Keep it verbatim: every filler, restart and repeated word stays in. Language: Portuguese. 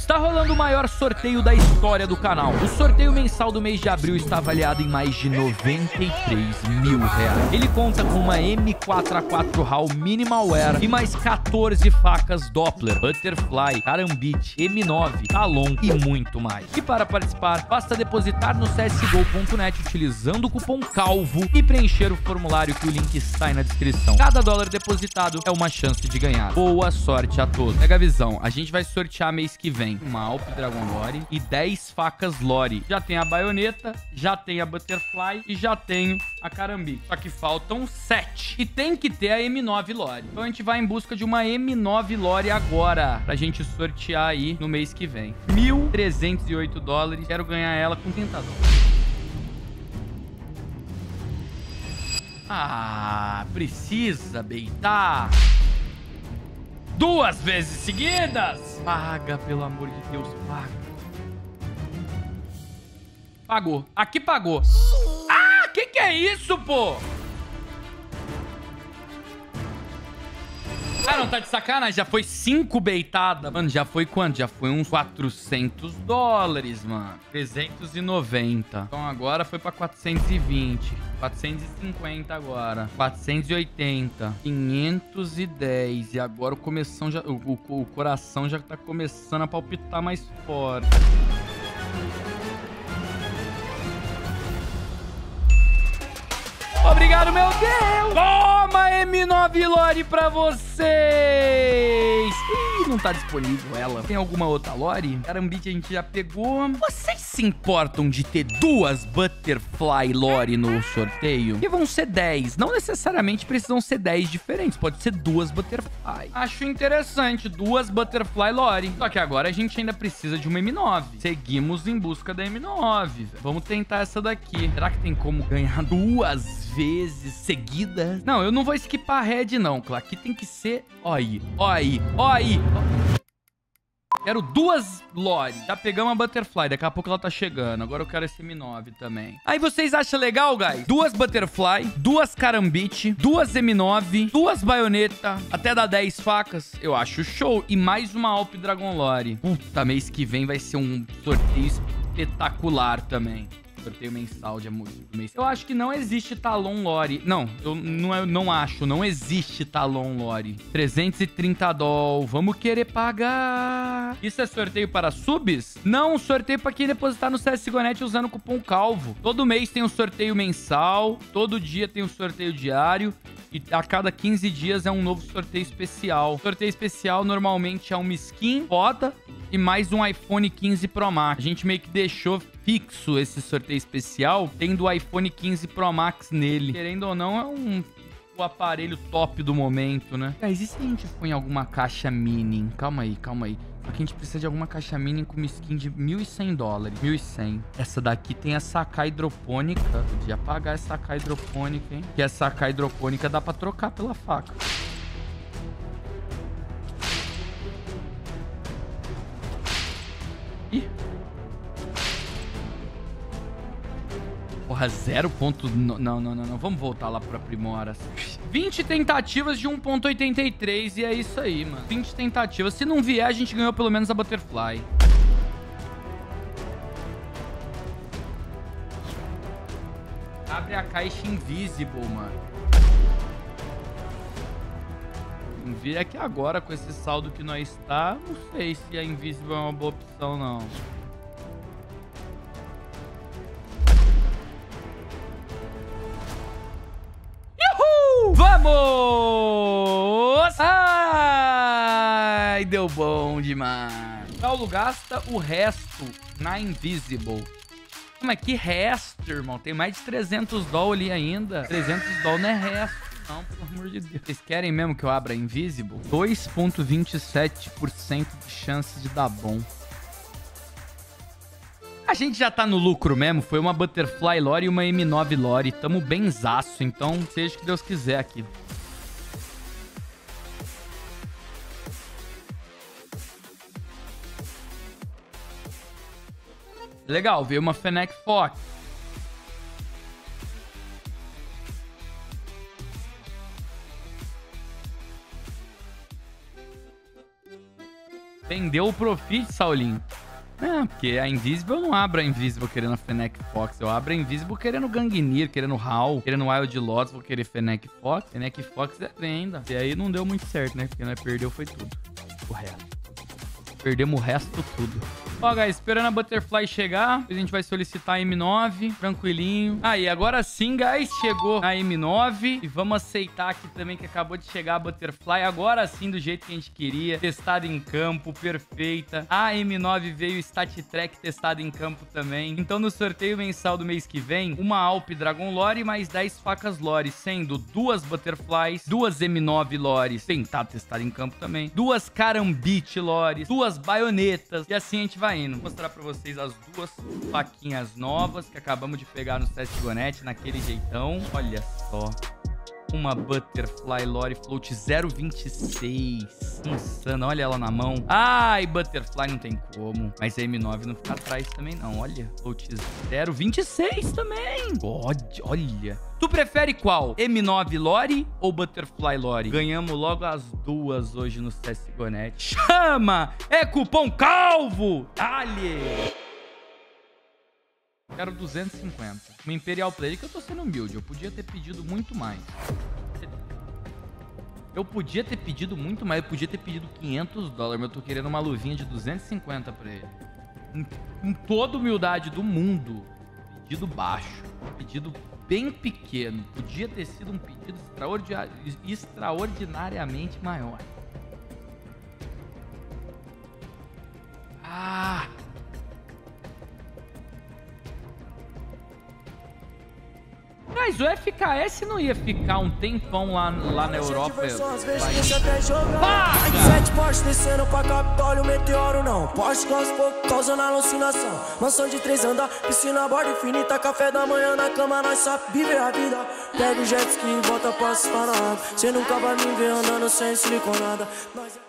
Está rolando o maior sorteio da história do canal. O sorteio mensal do mês de abril está avaliado em mais de noventa e três mil reais. Ele conta com uma M quatro A quatro HAL Minimal Wear e mais quatorze facas Doppler, Butterfly, Karambit, M nove, Talon e muito mais. E para participar, basta depositar no C S G O ponto net utilizando o cupom CALVO e preencher o formulário que o link está aí na descrição. Cada dólar depositado é uma chance de ganhar. Boa sorte a todos. Pega a visão, a gente vai sortear mês que vem uma Alp Dragon Lore e dez facas Lore. Já tem a baioneta, já tem a Butterfly e já tenho a Karambit. Só que faltam sete. E tem que ter a M nove Lore. Então a gente vai em busca de uma M nove Lore agora, pra gente sortear aí no mês que vem. mil trezentos e oito dólares. Quero ganhar ela com trinta dólares. Ah, precisa beitar. Duas vezes seguidas. Paga, pelo amor de Deus, paga. Pagou. Aqui pagou. Ah, que que é isso, pô? Ah, não, tá de sacanagem. Já foi cinco beitadas. Mano, já foi quanto? Já foi uns quatrocentos dólares, mano. trezentos e noventa. Então agora foi pra quatrocentos e vinte. quatrocentos e cinquenta agora. quatrocentos e oitenta. quinhentos e dez. E agora o, começão já, o, o, o coração já tá começando a palpitar mais forte. Obrigado, meu Deus! Toma, M nove Lore pra vocês! Ih, não tá disponível ela. Tem alguma outra Lore? Karambit a gente já pegou. Vocês se importam de ter duas Butterfly Lore no sorteio? Que vão ser dez. Não necessariamente precisam ser dez diferentes. Pode ser duas Butterfly. Acho interessante. Duas Butterfly Lore. Só que agora a gente ainda precisa de uma M nove. Seguimos em busca da M nove. Vamos tentar essa daqui. Será que tem como ganhar duas vezes seguidas? Não, eu não vou skipar a red, não. Aqui tem que ser... Ó aí, ó aí, ó aí. Quero duas Lore. Já pegamos a Butterfly. Daqui a pouco ela tá chegando. Agora eu quero esse M nove também. Aí vocês acham legal, guys? Duas Butterfly, duas Karambit, duas M nove, duas baioneta, até dar dez facas. Eu acho show. E mais uma Alp Dragon Lore. Puta, mês que vem vai ser um sorteio espetacular também. Sorteio mensal de mês. Eu acho que não existe Talon Lore. Não, eu não, eu não acho. Não existe Talon Lore. trezentos e trinta dólares. Vamos querer pagar. Isso é sorteio para subs? Não, sorteio para quem depositar no C S G O ponto net usando o cupom CALVO. Todo mês tem um sorteio mensal. Todo dia tem um sorteio diário. E a cada quinze dias é um novo sorteio especial. Sorteio especial normalmente é uma skin foda e mais um iPhone quinze Pro Max. A gente meio que deixou fixo esse sorteio especial, tendo o iPhone quinze Pro Max nele. Querendo ou não, é um o aparelho top do momento, né? Mas e se a gente põe alguma caixa mini? Calma aí, calma aí. Só que a gente precisa de alguma caixa mini com uma skin de mil e cem dólares. mil e cem. Essa daqui tem a sacar hidropônica. Podia pagar essa sacar hidropônica, hein? Que essa sacar hidropônica dá pra trocar pela faca. Ih. Porra, zero ponto... Não, não, não, não. Vamos voltar lá pra Primoras. vinte tentativas de um ponto oitenta e três e é isso aí, mano. vinte tentativas. Se não vier, a gente ganhou pelo menos a Butterfly. Abre a caixa Invisible, mano. Vir aqui agora com esse saldo que nós está. Não sei se a Invisible é uma boa opção, não. Vamos! Ai, deu bom demais. Paulo gasta o resto na Invisible. Como é que resto, irmão? Tem mais de trezentos dólares ali ainda. trezentos dólares não é resto. Não, pelo amor de Deus. Vocês querem mesmo que eu abra Invisible? dois ponto vinte e sete por cento de chance de dar bom. A gente já tá no lucro mesmo. Foi uma Butterfly Lore e uma M nove Lore. Tamo benzaço, então seja o que Deus quiser aqui. Legal, veio uma Fennec Fox. Bem Entendeu o profit, Saulinho? É, porque a Invisible eu não abro a Invisible querendo a Fennec Fox. Eu abro a Invisible querendo Gangnir, querendo Hal, querendo Wild Lotus, vou querer Fennec Fox. Fennec Fox é venda. E aí não deu muito certo, né? Porque nós perdeu foi tudo. O resto. Perdemos o resto tudo. Ó, guys, esperando a Butterfly chegar, a gente vai solicitar a M nove, tranquilinho. Aí, ah, agora sim, guys, chegou a M nove. E vamos aceitar aqui também que acabou de chegar a Butterfly. Agora sim, do jeito que a gente queria. Testada em campo, perfeita. A M nove veio Stat Track testada em campo também. Então, no sorteio mensal do mês que vem, uma Alp Dragon Lore mais dez facas Lore, sendo duas Butterflies, duas M nove Lores, tentar testar em campo também, duas Karambit Lores, duas baionetas. E assim a gente vai indo. Vou mostrar pra vocês as duas faquinhas novas que acabamos de pegar no C S G O Net, naquele jeitão. Olha só. Uma Butterfly Lore Float zero vinte e seis. Insana, olha ela na mão. Ai, Butterfly não tem como. Mas a M nove não fica atrás também não, olha. Float zero vinte e seis também. God, olha. Tu prefere qual? M nove Lore ou Butterfly Lore? Ganhamos logo as duas hoje no C S G O Net. Chama! É cupom CALVO! Dale! Quero duzentos e cinquenta. Uma Imperial Player, que eu tô sendo humilde. Eu podia ter pedido muito mais. Eu podia ter pedido muito mais. Eu podia ter pedido quinhentos dólares. Mas eu tô querendo uma luvinha de duzentos e cinquenta pra ele. Com, com toda humildade do mundo. Pedido baixo. Pedido bem pequeno. Podia ter sido um pedido extraordinário, extraordinariamente maior. Ah... Mas o F K S não ia ficar um tempão lá, lá na Europa. Sete Porsche descendo pra Capitólio, meteoro não. Porsche com as poucos causando alucinação. Mansão de três andar, piscina a borda infinita. Café da manhã na cama, nós só viver a vida. Pega o jet ski e bota pra se parar. Cê nunca vai me ver andando sem siliconada.